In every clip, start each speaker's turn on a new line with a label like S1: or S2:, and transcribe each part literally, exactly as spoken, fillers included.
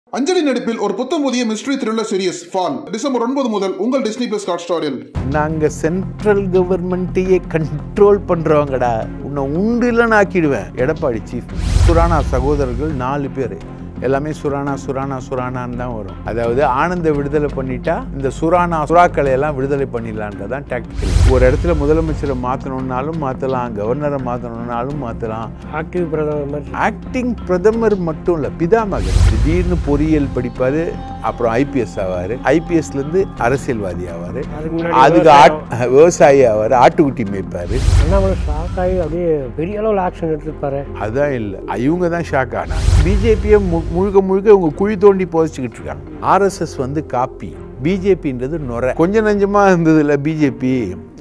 S1: அஞ்சலி நடிப்பில் ஒரு புத்தம் புதிய mystery thriller series Fall December ஒன்பது முதல் உங்கள் டிஸ்னி பிளஸ் ஹாட் ஸ்டாரில்.
S2: நாங்க சென்ட்ரல் கவர்மெண்ட்டையே கண்ட்ரோல் பண்றவங்கடா, உன்னை உண்டிலன்னு ஆக்கிடுவேன். எடப்பாடி சீஃப் சுரானா சகோதரர்கள் நாலு பேர், எல்லாமே சுரானா சுரானா சுரானான்னு தான் வரும். அதாவது ஆனந்த விடுதலை பண்ணிட்டா இந்த சுரானா சுறாக்களை எல்லாம் விடுதலை பண்ணிடலான்றதான் டாக்டிக்கல். ஒரு இடத்துல முதலமைச்சரை மாற்றணும்னாலும் மாற்றலாம், கவர்னரை மாற்றணும்னாலும் மாற்றலாம்.
S3: ஆக்டிவ் பிரதமர்
S2: ஆக்டிங் பிரதமர் மட்டும் இல்லை, பிதாமகர். திடீர்னு பொறியியல் படிப்பார், அப்புறம் ஐபிஎஸ் ஆவார், ஐபிஎஸ்லேருந்து அரசியல்வாதி ஆவார், அதுக்கு விவசாயி ஆவார், ஆட்டுக்குட்டி மேய்ப்பார்.
S3: அண்ணாமலை ஷாக் ஆகி அப்படியே பெரிய அளவில் ஆக்ஷன் எடுத்துருப்பாரு.
S2: அதுதான் இல்லை, இவங்க தான் ஷாக் ஆனாங்க. பிஜேபியை முழுக்க முழுக்க இவங்க குழி தோண்டி புதைச்சிக்கிட்டு இருக்காங்க. ஆர்எஸ்எஸ் வந்து காப்பி, பிஜேபின்றது நுரை. கொஞ்சம் நஞ்சமாக இருந்தது இல்லை பிஜேபி,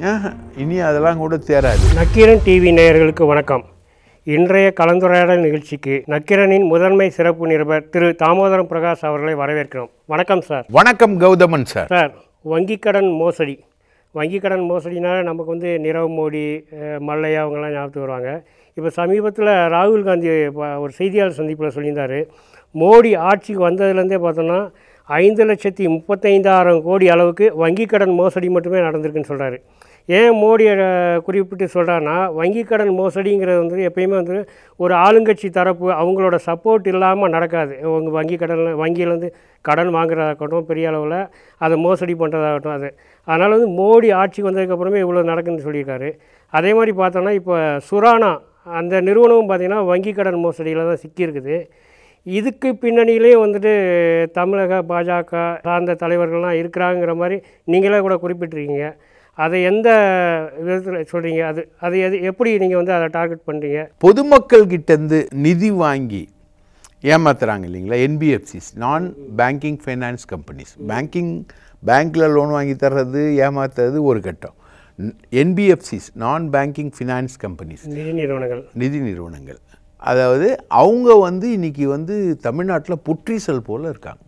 S2: இனி அதெல்லாம் கூட தேராது.
S3: நக்கீரன் டிவி நேயர்களுக்கு வணக்கம். இன்றைய கலந்துரையாடல் நிகழ்ச்சிக்கு நக்கீரனின் முதன்மை சிறப்பு நிருபர் திரு தாமோதரம் பிரகாஷ் அவர்களை வரவேற்கிறோம். வணக்கம் சார்.
S2: வணக்கம் கௌதமன் சார்.
S3: சார், வங்கிக் கடன் மோசடி வங்கிக் கடன் மோசடினால நமக்கு வந்து நிரவ் மோடி, மல்லையா அவங்கெல்லாம் ஞாபகத்துக்கு வருவாங்க. இப்போ சமீபத்தில் ராகுல் காந்தி ஒரு செய்தியாளர் சந்திப்பில் சொல்லியிருந்தார், மோடி ஆட்சிக்கு வந்ததுலேருந்தே பார்த்தோன்னா ஐந்து லட்சத்தி முப்பத்தைந்தாயிரம் கோடி அளவுக்கு வங்கிக் கடன் மோசடி மட்டுமே நடந்திருக்குன்னு சொல்கிறாரு. ஏன் மோடியை குறிப்பிட்டு சொல்கிறான்னா, வங்கிக் கடன் மோசடிங்கிறது வந்து எப்பயுமே வந்து ஒரு ஆளுங்கட்சி தரப்பு அவங்களோட சப்போர்ட் இல்லாமல் நடக்காது. உங்கள் வங்கி கடன் வங்கியிலேருந்து கடன் வாங்குறதாகட்டும், பெரிய அளவில் அதை மோசடி பண்ணுறதாகட்டும், அது அதனால் வந்து மோடி ஆட்சிக்கு வந்ததுக்கப்புறமே இவ்வளோ நடக்குதுன்னு சொல்லியிருக்காரு. அதே மாதிரி பார்த்தோன்னா இப்போ சுரானா அந்த நிறுவனமும் பார்த்திங்கன்னா வங்கி கடன் மோசடியில் தான் சிக்கியிருக்குது. இதுக்கு பின்னணியிலே வந்துட்டு தமிழக பாஜக சார்ந்த தலைவர்கள்லாம் இருக்கிறாங்கிற மாதிரி நீங்களே கூட குறிப்பிட்டிருக்கீங்க. அதை எந்த விதத்தில் சொல்கிறீங்க? அது அது எது எப்படி நீங்கள் வந்து அதை டார்கெட் பண்ணுறீங்க?
S2: பொதுமக்கள் கிட்டேருந்து நிதி வாங்கி ஏமாத்துறாங்க இல்லைங்களா, என்பிஎஃப்சிஸ், நான் பேங்கிங் ஃபைனான்ஸ் கம்பெனிஸ். பேங்கிங் பேங்க்கில் லோன் வாங்கி தர்றது ஏமாத்துறது ஒரு கட்டம். என்பிஎஃப்சிஸ், நான் பேங்கிங் ஃபினான்ஸ் கம்பெனிஸ்,
S3: நிதி நிறுவனங்கள்
S2: நிதி நிறுவனங்கள் அதாவது அவங்க வந்து இன்றைக்கி வந்து தமிழ்நாட்டில் புற்றீசல் போல் இருக்காங்க.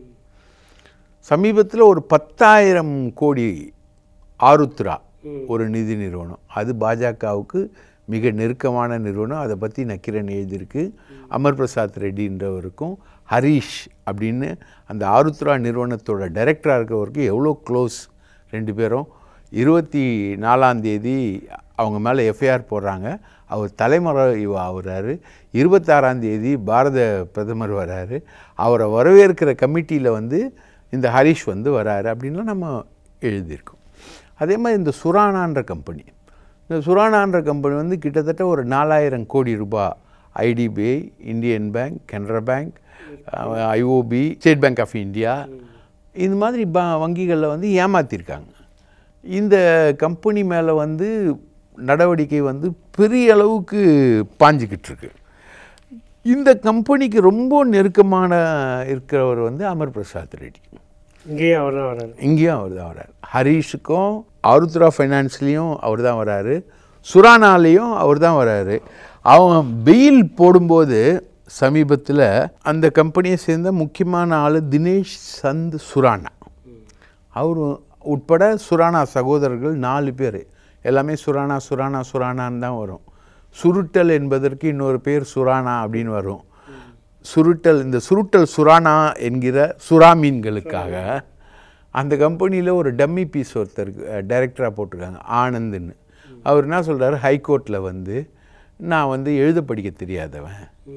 S2: சமீபத்தில் ஒரு பத்தாயிரம் கோடி ஆருத்ரா ஒரு நிதி நிறுவனம், அது பாஜகவுக்கு மிக நெருக்கமான நிறுவனம். அதை பற்றி நக்கீரன் எழுதியிருக்கு. அமர் பிரசாத் ரெட்டின்றவருக்கும் ஹரீஷ் அப்படின்னு அந்த ஆருத்ரா நிறுவனத்தோட டைரக்டராக இருக்கிறவருக்கு எவ்வளோ க்ளோஸ் ரெண்டு பேரும். இருபத்தி நாலாம் தேதி அவங்க மேலே எஃப்ஐஆர் போடுறாங்க. அவர் தலைமறைவு ஆகுறாரு. இருபத்தாறாம் தேதி பாரத பிரதமர் வராரு. அவரை வரவேற்கிற கமிட்டியில் வந்து இந்த ஹரீஷ் வந்து வராரு அப்படின்லாம் நம்ம எழுதியிருக்கோம். அதே மாதிரி இந்த சுரானான்ற கம்பெனி, இந்த சுரானான்ற கம்பெனி வந்து கிட்டத்தட்ட ஒரு நாலாயிரம் கோடி ரூபாய் IDBI, Indian Bank, Canara Bank, IOB, State Bank of India, இந்த மாதிரி ப வங்கிகளில் வந்து ஏமாற்றிருக்காங்க. இந்த கம்பெனி மேலே வந்து நடவடிக்கை வந்து பெரிய அளவுக்கு பாஞ்சிக்கிட்டு இருக்கு. இந்த கம்பெனிக்கு ரொம்ப நெருக்கமான இருக்கிறவர் வந்து அமர் பிரசாத் ரெட்டி.
S3: இங்கேயும் அவர் தான் வராரு.
S2: இங்கேயும் அவர் தான் வராரு. ஹரீஷுக்கும் ஆருத்ரா ஃபைனான்ஸ்லேயும் அவர் தான் வராரு, சுரானாலேயும் அவர் தான் வராரு. அவன் பெயில் போடும்போது சமீபத்தில் அந்த கம்பெனியை சேர்ந்த முக்கியமான ஆள் தினேஷ் சந்த் சுரானா, அவர் உட்பட சுரானா சகோதரர்கள் நாலு பேர், எல்லாமே சுரானா சுரானா சுரானான்னு தான் வரும். சுருட்டல் என்பதற்கு இன்னொரு பேர் சுரானா அப்படின்னு வரும். சுருட்டல், இந்த சுருட்டல் சுரானா என்கிற சுறா மீன்களுக்காக அந்த கம்பெனியில் ஒரு டம்மி பீஸ் ஒருத்தருக்கு டைரக்டராக போட்டிருக்காங்க, ஆனந்துன்னு. அவர் என்ன சொல்கிறாரு, ஹைகோர்ட்டில் வந்து நான் வந்து எழுத படிக்க தெரியாதவன்,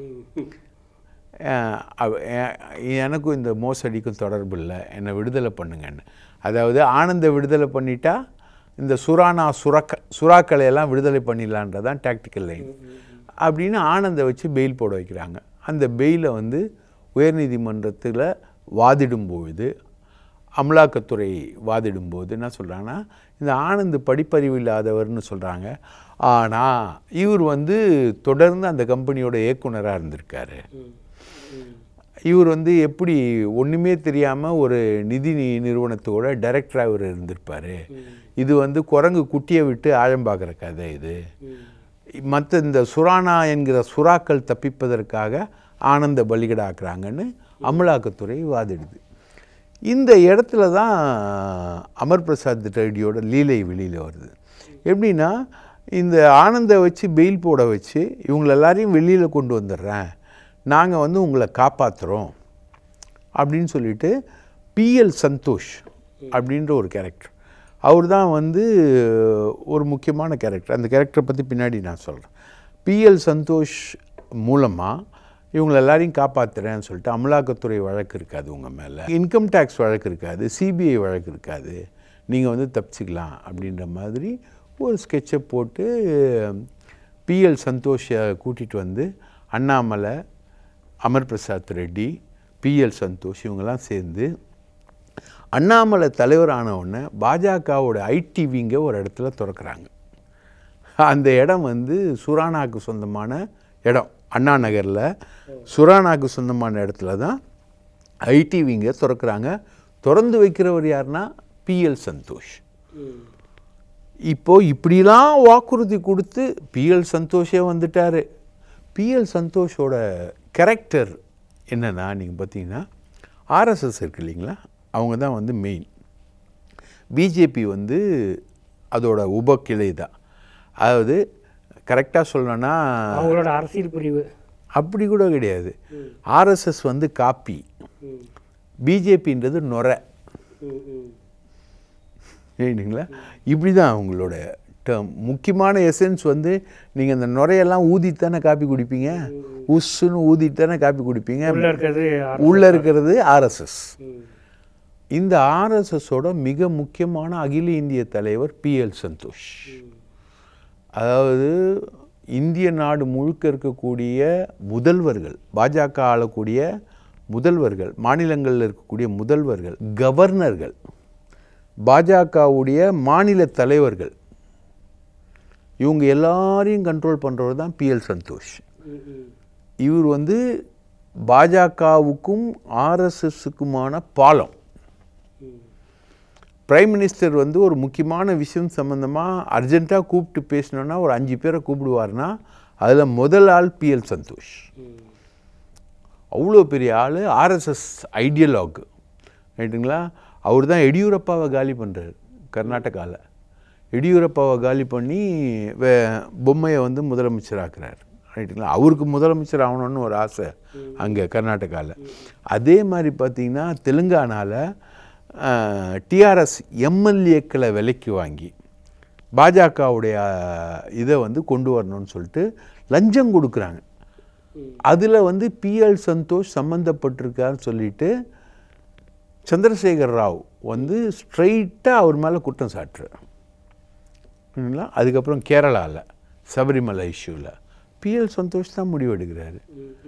S2: எனக்கும் இந்த மோசடிக்கும் தொடர்பு இல்லை, என்னை விடுதலை பண்ணுங்கன்னு. அதாவது ஆனந்த விடுதலை பண்ணிட்டா இந்த சுரானா சுரக்க சுறாக்களை எல்லாம் விடுதலை பண்ணிடலான்றதான் டாக்டிக்கல் லைன் அப்படின்னு ஆனந்தை வச்சு பெயில் போட வைக்கிறாங்க. அந்த பெயிலை வந்து உயர்நீதிமன்றத்தில் வாதிடும்பொழுது, அமலாக்கத்துறை வாதிடும்போது என்ன சொல்கிறாங்கன்னா, இந்த ஆனந்த் படிப்பறிவு இல்லாதவர்னு சொல்கிறாங்க. ஆனால் இவர் வந்து தொடர்ந்து அந்த கம்பெனியோட இயக்குனராக இருந்திருக்காரு. இவர் வந்து எப்படி ஒன்றுமே தெரியாமல் ஒரு நிதி நிறுவனத்தோட டைரக்டராக இவர் இருந்திருப்பார். இது வந்து குரங்கு குட்டியை விட்டு ஆழம் பார்க்குற கதை. இது மற்ற இந்த சுரானா என்கிற சுறாக்கள் தப்பிப்பதற்காக ஆனந்த பலிகடாக்குறாங்கன்னு அமலாக்கத்துறை வாதிடுது. இந்த இடத்துல தான் அமர் பிரசாத் ரெட்டியோட லீலை வெளியில் வருது. எப்படின்னா, இந்த ஆனந்தை வச்சு பெயில் போட வச்சு இவங்கள எல்லாரையும் வெளியில் கொண்டு வந்துடுறேன், நாங்கள் வந்து உங்களை காப்பாற்றுறோம் அப்படின்னு சொல்லிட்டு பிஎல் சந்தோஷ் அப்படின்ற ஒரு கேரக்டர், அவர் தான் வந்து ஒரு முக்கியமான கேரக்டர். அந்த கேரக்டரை பற்றி பின்னாடி நான் சொல்கிறேன். பிஎல் சந்தோஷ் மூலமாக இவங்களை எல்லாரையும் காப்பாற்றுறேன்னு சொல்லிட்டு அமலாக்கத்துறை வழக்கு இருக்காது உங்கள் மேலே, இன்கம் டேக்ஸ் வழக்கு இருக்காது, சிபிஐ வழக்கு இருக்காது, நீங்கள் வந்து தப்பிச்சிக்கலாம் அப்படின்ற மாதிரி ஒரு ஸ்கெட்சை போட்டு பிஎல் சந்தோஷை கூட்டிகிட்டு வந்து அண்ணாமலை, அமர் பிரசாத் ரெட்டி, பிஎல் சந்தோஷ் இவங்கெல்லாம் சேர்ந்து அண்ணாமலை தலைவர் ஆனவுடனே பாஜகவோட ஐடி விங்க ஒரு இடத்துல திறக்கிறாங்க. அந்த இடம் வந்து சுரானாக்கு சொந்தமான இடம், அண்ணா நகரில் சுரானாக்கு சொந்தமான இடத்துல தான் ஐடி விங்க திறக்கிறாங்க. திறந்து வைக்கிறவர் யாருன்னா பிஎல் சந்தோஷ். இப்போது இப்படிலாம் வாக்குறுதி கொடுத்து பிஎல் சந்தோஷே வந்துட்டார். பிஎல் சந்தோஷோட கேரக்டர் என்னென்னா, நீங்கள் பார்த்தீங்கன்னா ஆர்எஸ்எஸ் இருக்கு இல்லைங்களா, அவங்க தான் வந்து மெயின். பிஜேபி வந்து அதோட உபக்கிளை தான். அதாவது கரெக்டாக சொல்லணும்னா
S3: அவங்களோட அரசியல் பிரிவு
S2: அப்படி கூட கிடையாது. ஆர்எஸ்எஸ் வந்து காப்பி, பிஜேபின்றது நொரை. சரிங்களா? இப்படி தான் அவங்களோட டேர்ம். முக்கியமான எசன்ஸ் வந்து நீங்கள் அந்த நுரையெல்லாம் ஊதித்தானே காப்பி குடிப்பீங்க, உஸ்ஸுன்னு ஊதித்தானே காப்பி குடிப்பீங்க. உள்ளே இருக்கிறது ஆர்எஸ்எஸ். இந்த ஆர்எஸ்எஸோட மிக முக்கியமான அகில இந்திய தலைவர் பிஎல் சந்தோஷ். அதாவது இந்திய நாடு முழுக்க இருக்கக்கூடிய முதல்வர்கள், பாஜக ஆளக்கூடிய முதல்வர்கள், மாநிலங்களில் இருக்கக்கூடிய முதல்வர்கள், கவர்னர்கள், பாஜகவுடைய மாநில தலைவர்கள், இவங்க எல்லாரையும் கண்ட்ரோல் பண்ணுறவர் தான் பிஎல் சந்தோஷ். இவர் வந்து பாஜகவுக்கும் ஆர்எஸ்எஸுக்குமான பாலம். பிரைம் மினிஸ்டர் வந்து ஒரு முக்கியமான விஷயம் சம்மந்தமாக அர்ஜென்ட்டாக கூப்பிட்டு பேசணுன்னா ஒரு அஞ்சு பேரை கூப்பிடுவார்னா அதில் முதல் ஆள் பிஎல் சந்தோஷ். அவ்வளோ பெரிய ஆள், ஆர்எஸ்எஸ் ஐடியலாக், ரைட்டுங்களா? அவர் தான் எடியூரப்பாவை காலி பண்ணுறாரு கர்நாடகாவில். எடியூரப்பாவை காலி பண்ணி வே பொம்மையை வந்து முதலமைச்சராக்குறார், ரைட்டுங்களா? அவருக்கு முதலமைச்சர் ஆகணும்னு ஒரு ஆசை அங்கே கர்நாடகாவில். அதே மாதிரி பார்த்திங்கன்னா தெலுங்கானாவில் டிஆர்எஸ் எம்எல்ஏக்களை விலைக்கு வாங்கி பாஜகவுடைய இதை வந்து கொண்டு வரணும்னு சொல்லிட்டு லஞ்சம் கொடுக்குறாங்க. அதில் வந்து பிஎல் சந்தோஷ் சம்மந்தப்பட்டிருக்காருன்னு சொல்லிட்டு சந்திரசேகர் ராவ் வந்து ஸ்ட்ரைட்டாக அவர் மேலே குற்றம் சாட்டுறார். அதுக்கப்புறம் கேரளாவில் சபரிமலை இஷ்யூவில் பிஎல் சந்தோஷ் தான் முடிவெடுக்கிறாரு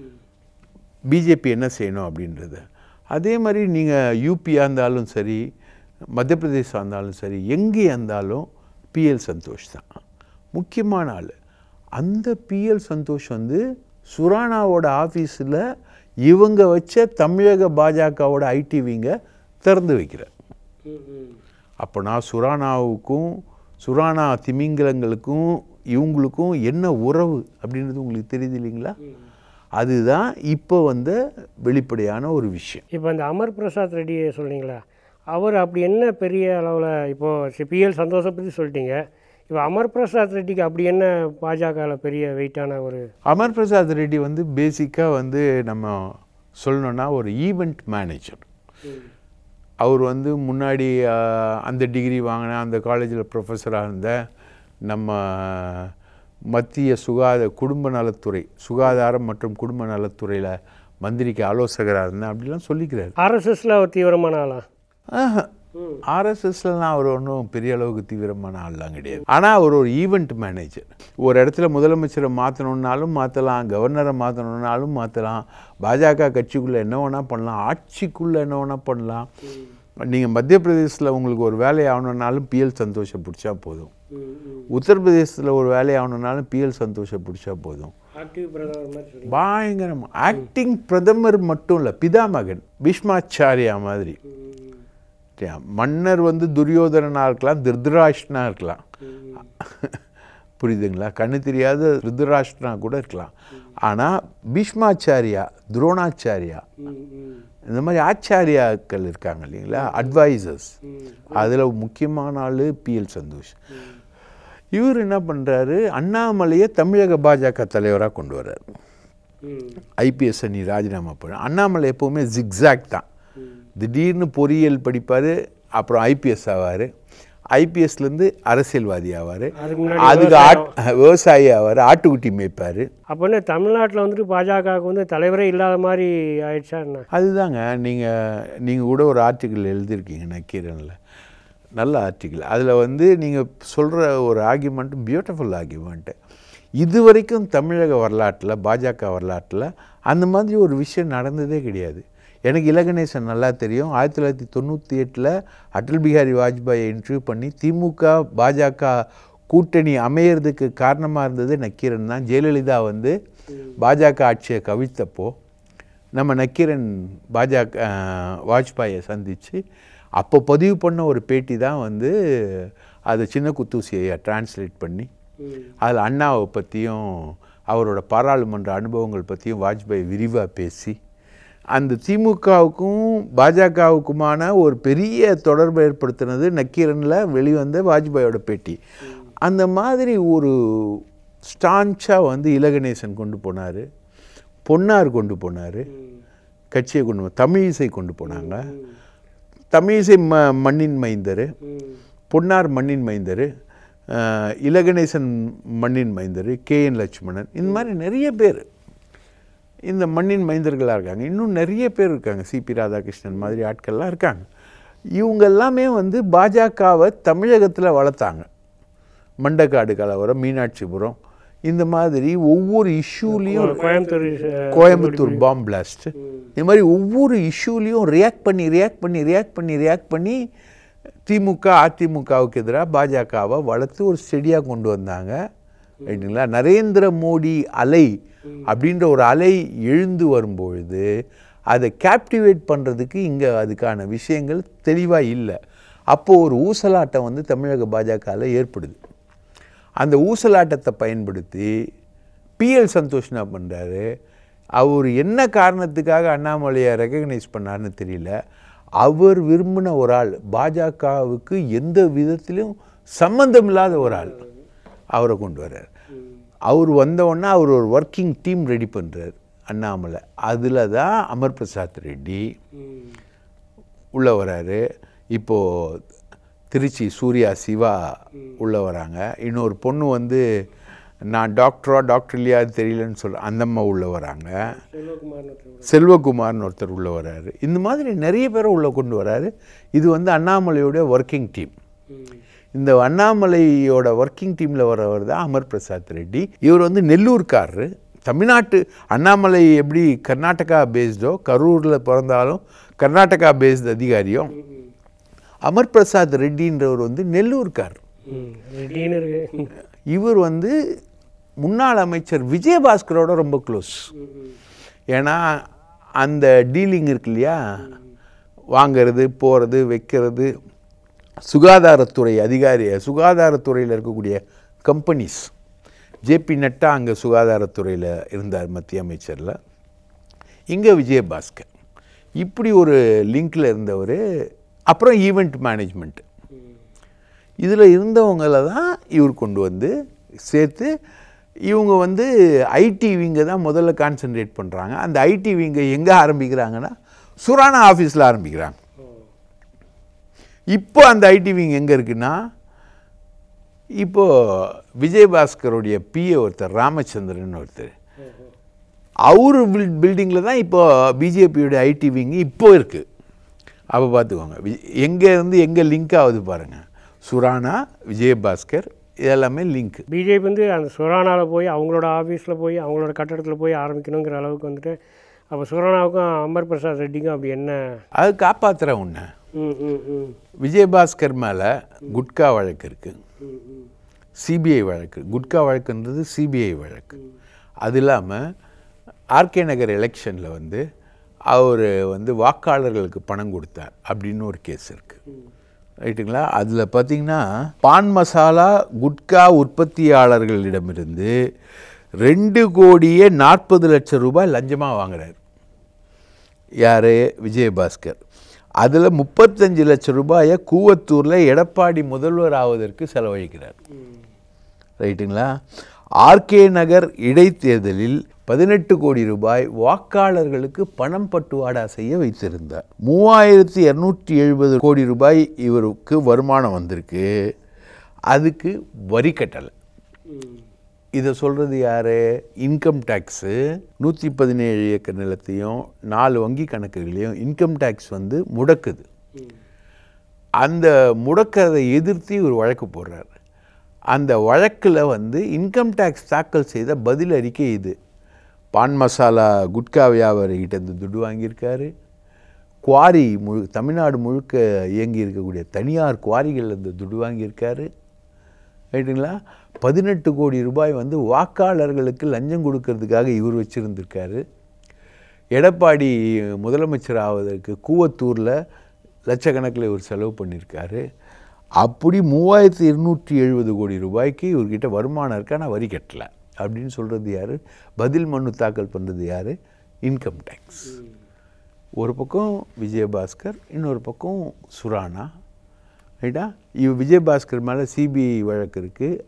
S2: பிஜேபி என்ன செய்யணும் அப்படின்றத. அதே மாதிரி நீங்கள் யூபியாக இருந்தாலும் சரி, மத்திய பிரதேசம் இருந்தாலும் சரி, எங்கே இருந்தாலும் பிஎல் சந்தோஷ் தான் முக்கியமான ஆள். அந்த பிஎல் சந்தோஷ் வந்து சுரானாவோட ஆஃபீஸில் இவங்க வச்ச தமிழக பாஜகவோட ஐடிவிங்க திறந்து வைக்கிறார். அப்போ நான் சுரானாவுக்கும் சுரானா திமிங்கலங்களுக்கும் இவங்களுக்கும் என்ன உறவு அப்படின்றது உங்களுக்கு தெரியுது இல்லைங்களா? அதுதான் இப்போ வந்து வெளிப்படையான ஒரு விஷயம்.
S3: இப்போ இந்த அமர் பிரசாத் ரெட்டி சொல்கிறீங்களா, அவர் அப்படி என்ன பெரிய அளவில் இப்போது பிஎல் சந்தோஷத்தை பற்றி சொல்லிட்டீங்க. இப்போ அமர் பிரசாத் ரெட்டிக்கு அப்படி என்ன பாஜகவில் பெரிய வெயிட்டான ஒரு?
S2: அமர் பிரசாத் ரெட்டி வந்து பேசிக்காக வந்து நம்ம சொல்லணுன்னா ஒரு ஈவெண்ட் மேனேஜர். அவர் வந்து முன்னாடி அந்த டிகிரி வாங்கின அந்த காலேஜில் ப்ரொஃபஸராக இருந்த நம்ம மத்திய சுகாதார குடும்ப நலத்துறை சுகாதாரம் மற்றும் குடும்ப நலத்துறையில் மந்திரிக்கு ஆலோசகராக இருந்தேன் அப்படிலாம் சொல்லிக்கிறார்.
S3: ஆர்எஸ்எஸில் அவர் தீவிரமான ஆளா?
S2: ஆர்எஸ்எஸ்லாம் அவர் ஒன்றும் பெரிய அளவுக்கு தீவிரமான ஆள்லாம் கிடையாது. ஆனால் அவர் ஒரு ஈவெண்ட் மேனேஜர். ஒரு இடத்துல முதலமைச்சரை மாற்றணுன்னாலும் மாற்றலாம், கவர்னரை மாற்றணுன்னாலும் மாற்றலாம், பாஜக கட்சிக்குள்ளே என்ன வேணால் பண்ணலாம், ஆட்சிக்குள்ளே என்ன வேணால் பண்ணலாம். நீங்கள் மத்திய பிரதேசத்தில் உங்களுக்கு ஒரு வேலை ஆகணுன்னாலும் பிஎல் சந்தோஷை பிடிச்சா போதும், உத்தரப்பிரதேசத்தில் ஒரு வேலை ஆகணுன்னாலும் பிஎல் சந்தோஷை பிடிச்சா போதும். பயங்கரமாக ஆக்டிங் பிரதமர் மட்டும் இல்லை, பிதாமகன் பீஷ்மாச்சாரியா மாதிரி. மன்னர் வந்து துரியோதனனாக இருக்கலாம், திருதராஷ்டிரனா இருக்கலாம், புரியுதுங்களா? கண்ணு தெரியாத திருதராஷ்டிரனா கூட இருக்கலாம். ஆனால் பீஷ்மாச்சாரியா, துரோணாச்சாரியா, இந்த மாதிரி ஆச்சாரியாக்கள் இருக்காங்க இல்லைங்களா, அட்வைசர்ஸ், அதில் முக்கியமான ஆள் பிஎல் சந்தோஷ். இவர் என்ன பண்ணுறாரு, அண்ணாமலையை தமிழக பாஜக தலைவராக கொண்டு வர்றார். ஐபிஎஸ் அணி ராஜினாமா பண்ண. அண்ணாமலை எப்போவுமே ஜிக்ஸாக் தான், திடீர்னு பொறியியல் படிப்பார், அப்புறம் ஐபிஎஸ் ஆவார், ஐபிஎஸ்லேருந்து அரசியல்வாதி ஆவார், அதுக்கு ஆட் விவசாயி ஆவார், ஆட்டுக்குட்டி மேய்ப்பார்.
S3: அப்போன்னு தமிழ்நாட்டில் வந்துட்டு பாஜகவுக்கு வந்து தலைவரே இல்லாத மாதிரி ஆயிடுச்சா என்ன?
S2: அதுதாங்க. நீங்கள் நீங்கள் கூட ஒரு ஆர்டிக்கிள் எழுதியிருக்கீங்க நக்கீரனில், நல்ல ஆர்டிக்கிள். அதில் வந்து நீங்கள் சொல்கிற ஒரு ஆர்கியூமெண்ட் பியூட்டிஃபுல் ஆர்கியூமெண்ட்டு. இது வரைக்கும் தமிழக வரலாற்றில், பாஜக வரலாற்றில் அந்த மாதிரி ஒரு விஷயம் நடந்ததே கிடையாது. எனக்கு இலகணேசன் நல்லா தெரியும். ஆயிரத்தி தொள்ளாயிரத்தி தொண்ணூற்றி எட்டில் அடல் பிஹாரி வாஜ்பாயை இன்டர்வியூ பண்ணி திமுக பாஜக கூட்டணி அமையிறதுக்கு காரணமாக இருந்தது நக்கீரன் தான். ஜெயலலிதா வந்து பாஜக ஆட்சியை கவிழ்த்தப்போ நம்ம நக்கீரன் பாஜக வாஜ்பாயை சந்தித்து அப்போ பதிவு பண்ண ஒரு பேட்டி தான் வந்து அது சின்ன குத்தூசியை டிரான்ஸ்லேட் பண்ணி அதில் அண்ணாவை பற்றியும் அவரோட பாராளுமன்ற அனுபவங்கள் பற்றியும் வாஜ்பாய் விரிவாக பேசி அந்த திமுகவுக்கும் பாஜகவுக்குமான ஒரு பெரிய தொடர்பை ஏற்படுத்தினது நக்கீரனில் வெளிவந்த வாஜ்பாயோட பேட்டி. அந்த மாதிரி ஒரு ஸ்டான்ச்சாக வந்து இலகணேசன் கொண்டு போனார், பொன்னார் கொண்டு போனார், கட்சியை கொண்டு போ தமிழிசை கொண்டு போனாங்க. தமிழிசை ம மண்ணின் மைந்தர், பொன்னார் மண்ணின் மைந்தர், இலகணேசன் மண்ணின் மைந்தர், கே என் லட்சுமணன், இந்த மாதிரி நிறைய பேர் இந்த மண்ணின் மைந்தர்களாக இருக்காங்க. இன்னும் நிறைய பேர் இருக்காங்க, சிபி ராதாகிருஷ்ணன் மாதிரி ஆட்கள்லாம் இருக்காங்க. இவங்க எல்லாமே வந்து பாஜகவை தமிழகத்தில் வளர்த்தாங்க. மண்டக்காடு கலவரம், மீனாட்சிபுரம், இந்த மாதிரி ஒவ்வொரு இஷ்யூலையும்,
S3: கோயம்புத்தூர்
S2: கோயம்புத்தூர் பாம் பிளாஸ்ட், இந்த மாதிரி ஒவ்வொரு இஷ்யூலையும் ரியாக்ட் பண்ணி ரியாக்ட் பண்ணி ரியாக்ட் பண்ணி ரியாக்ட் பண்ணி திமுக அதிமுகவுக்கு எதிராக பாஜகவை வளர்த்து ஒரு ஸ்டெடியாக கொண்டு வந்தாங்க. ரைட்டுங்களா? நரேந்திர மோடி அலை அப்படின்ற ஒரு அலை எழுந்து வரும்பொழுது அதை கேப்டிவேட் பண்ணுறதுக்கு இங்கே அதுக்கான விஷயங்கள் தெளிவாக இல்லை. அப்போது ஒரு ஊசலாட்டம் வந்து தமிழக பாஜகவில் ஏற்படுது. அந்த ஊசலாட்டத்தை பயன்படுத்தி பிஎல் சந்தோஷ் என்ன பண்ணுறாரு, அவர் என்ன காரணத்துக்காக அண்ணாமலையை ரெகக்னைஸ் பண்ணார்னு தெரியல, அவர் விரும்பின ஒரு ஆள், பாஜகவுக்கு எந்த விதத்திலும் சம்பந்தம் இல்லாத ஒரு ஆள் அவரை கொண்டு வர்றார். அவர் வந்தவுடனே அவர் ஒரு ஒர்க்கிங் டீம் ரெடி பண்ணுறார் அண்ணாமலை. அதில் தான் அமர் பிரசாத் ரெட்டி உள்ளே வராரு. இப்போது திருச்சி சூர்யா சிவா உள்ளே வராங்க. இன்னொரு பொண்ணு வந்து நான் டாக்டரா டாக்டர் இல்லையா அது தெரியலன்னு சொல்ல அந்த அம்மா உள்ளே வராங்க. செல்வகுமார்னு ஒருத்தர் உள்ளே வராரு. இந்த மாதிரி நிறைய பேரை உள்ளே கொண்டு வராரு. இது வந்து அண்ணாமலையோட ஒர்க்கிங் டீம். இந்த அண்ணாமலையோட ஒர்க்கிங் டீமில் வரவர் தான் அமர் பிரசாத் ரெட்டி. இவர் வந்து நெல்லூர்காரரு. தமிழ்நாட்டு அண்ணாமலை எப்படி கர்நாடகா பேஸ்டோ, கரூரில் பிறந்தாலும் கர்நாடகா பேஸ்ட் அதிகாரியும், அமர் பிரசாத் ரெட்டின்றவர் வந்து நெல்லூர்கார். இவர் வந்து முன்னாள் அமைச்சர் விஜயபாஸ்கரோட ரொம்ப க்ளோஸ். ஏன்னா அந்த டீலிங் இருக்கு இல்லையா, வாங்கிறது போகிறது வைக்கிறது, சுகாதாரத்துறை அதிகாரி, சுகாதாரத்துறையில் இருக்கக்கூடிய கம்பெனிஸ், ஜேபி நட்டா அங்கே சுகாதாரத்துறையில் இருந்தார் மத்திய அமைச்சரில், இங்கே விஜயபாஸ்கர், இப்படி ஒரு லிங்கில் இருந்தவர். அப்புறம் ஈவெண்ட் மேனேஜ்மெண்ட், இதில் இருந்தவங்களை தான் இவர் கொண்டு வந்து சேர்த்து இவங்க வந்து ஐடி விங்கை தான் முதல்ல கான்சன்ட்ரேட் பண்ணுறாங்க. அந்த ஐடி விங்கை எங்கே ஆரம்பிக்கிறாங்கன்னா சுரானா ஆஃபீஸில் ஆரம்பிக்கிறாங்க. இப்போ அந்த ஐடி விங் எங்கே இருக்குன்னா, இப்போது விஜயபாஸ்கருடைய பிஏ ஒருத்தர் ராமச்சந்திரன் ஒருத்தர், அவரு பில் பில்டிங்கில் தான் இப்போ பிஜேபியோடைய ஐடி விங்கு இப்போ இருக்குது. அப்போ பார்த்துக்கோங்க எங்கே இருந்து எங்கே லிங்க் ஆகுது பாருங்கள். சுரானா, விஜயபாஸ்கர், இதெல்லாமே லிங்க்.
S3: பிஜேபி வந்து அந்த சுரானாவில் போய் அவங்களோட ஆஃபீஸில் போய் அவங்களோட கட்டடத்தில் போய் ஆரம்பிக்கணுங்கிற அளவுக்கு வந்துட்டு, அப்போ சுரானாவுக்கும் அமர் பிரசாத் ரெட்டிக்கும் அப்படி என்ன
S2: அது காப்பாற்றுற ஒன்று. விஜயபாஸ்கர் மேலே குட்கா வழக்கு இருக்குது, சிபிஐ வழக்கு. குட்கா வழக்குன்றது சிபிஐ வழக்கு. அது இல்லாமல் ஆர்கே நகர் எலெக்ஷனில் வந்து அவர் வந்து வாக்காளர்களுக்கு பணம் கொடுத்தார் அப்படின்னு ஒரு கேஸ் இருக்குது. ரைட்டுங்களா? அதில் பார்த்திங்கன்னா பான் மசாலா குட்கா உற்பத்தியாளர்களிடமிருந்து ரெண்டு கோடியே நாற்பது லட்சம் ரூபாய் லஞ்சமாக வாங்குறார் யார்? விஜயபாஸ்கர். அதில் முப்பத்தஞ்சு லட்சம் ரூபாயை கூவத்தூரில் எடப்பாடி முதல்வர் ஆவதற்கு செலவழிக்கிறார். ரைட்டுங்களா? ஆர்கே நகர் இடைத்தேர்தலில் பதினெட்டு கோடி ரூபாய் வாக்காளர்களுக்கு பணம் பட்டுவாடா செய்ய வைத்திருந்தார். மூவாயிரத்தி இரநூற்றி எழுபது கோடி ரூபாய் இவருக்கு வருமானம் வந்திருக்கு. அதுக்கு வரி கட்டலை. இதை சொல்கிறது யார்? இன்கம் டேக்ஸு நூற்றி பதினேழு ஏக்கர் நிலத்தையும் நாலு வங்கி கணக்குகளையும் இன்கம் டேக்ஸ் வந்து முடக்குது. அந்த முடக்கிறதை எதிர்த்து இவர் வழக்கு போடுறார். அந்த வழக்கில் வந்து இன்கம் டேக்ஸ் தாக்கல் செய்த பதில் அறிக்கை இது. பான் மசாலா குட்கா வியாபாரிகிட்ட இந்த துட்டு வாங்கியிருக்காரு. குவாரி முழு தமிழ்நாடு முழுக்க இயங்கி இருக்கக்கூடிய தனியார் குவாரிகள் இந்த துட்டு வாங்கியிருக்காரு. ரைட்டுங்களா? பதினெட்டு கோடி ரூபாய் வந்து வாக்காளர்களுக்கு லஞ்சம் கொடுக்கறதுக்காக இவர் வச்சுருந்துருக்காரு. எடப்பாடி முதலமைச்சர் ஆவதற்கு கூவத்தூரில் லட்சக்கணக்கில் இவர் செலவு பண்ணியிருக்காரு. அப்படி மூவாயிரத்தி இருநூற்றி எழுபது கோடி ரூபாய்க்கு இவர்கிட்ட வருமானம் இருக்கா, நான் வரி கட்டலை அப்படின்னு சொல்கிறது யார்? பதில் மனு தாக்கல் பண்ணுறது யார்? Income tax. ஒரு பக்கம் விஜயபாஸ்கர், இன்னொரு பக்கம் சுரானா. ரைட்டா? இவ விஜயபாஸ்கர் மேலே சிபிஐ வழக்கு இருக்குது,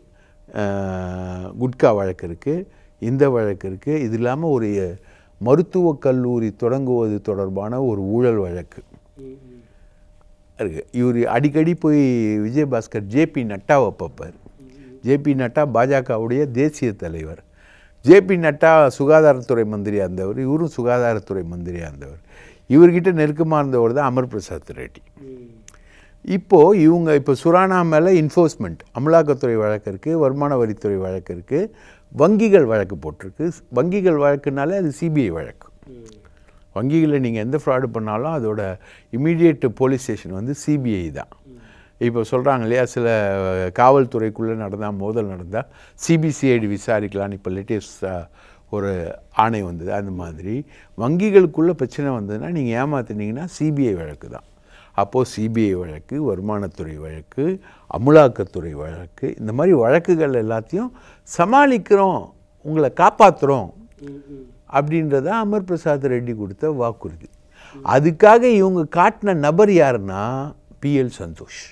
S2: குட்கா வழக்கு இருக்குது, இந்த வழக்கு இருக்குது. இது இல்லாமல் ஒரு மருத்துவக் கல்லூரி தொடங்குவது தொடர்பான ஒரு ஊழல் வழக்கு இருக்குது. இவர் அடிக்கடி போய் விஜயபாஸ்கர் ஜேபி நட்டாவை பார்ப்பார். ஜேபி நட்டா பாஜகவுடைய தேசிய தலைவர். ஜேபி நட்டா சுகாதாரத்துறை மந்திரியாக இருந்தவர், இவரும் சுகாதாரத்துறை மந்திரியாக இருந்தவர். இவர்கிட்ட நெருக்கமாக இருந்தவர் தான் அமர் பிரசாத் ரெட்டி. இப்போது இவங்க இப்போ சுரானா மேலே இன்ஃபோர்ஸ்மெண்ட் அமலாக்கத்துறை வழக்கு இருக்குது, வருமான வரித்துறை வழக்கு இருக்குது, வங்கிகள் வழக்கு போட்டிருக்கு. வங்கிகள் வழக்குனாலே அது சிபிஐ வழக்கு. வங்கிகளில் நீங்கள் எந்த ஃப்ராடு பண்ணாலும் அதோட இமீடியட் போலீஸ் ஸ்டேஷன் வந்து சிபிஐ தான். இப்போ சொல்கிறாங்க இல்லையா, சில காவல்துறைக்குள்ளே நடந்தால் மோதல் நடந்தால் சிபிசிஐடி விசாரிக்கலான்னு இப்போ லேட்டஸ்டாக ஒரு ஆணை வந்தது. அந்த மாதிரி வங்கிகளுக்குள்ளே பிரச்சனை வந்ததுன்னா நீங்கள் ஏமாத்தினீங்கன்னா சிபிஐ வழக்கு தான். அப்போது சிபிஐ வழக்கு, வருமானத்துறை வழக்கு, அமலாக்கத்துறை வழக்கு, இந்த மாதிரி வழக்குகள் எல்லாத்தையும் சமாளிக்கிறோம், உங்களை காப்பாற்றுறோம் அப்படின்றத அமர் பிரசாத் ரெட்டி கொடுத்த வாக்குறுதி. அதுக்காக இவங்க காட்டின நபர் யாருன்னா பிஎல் சந்தோஷ்.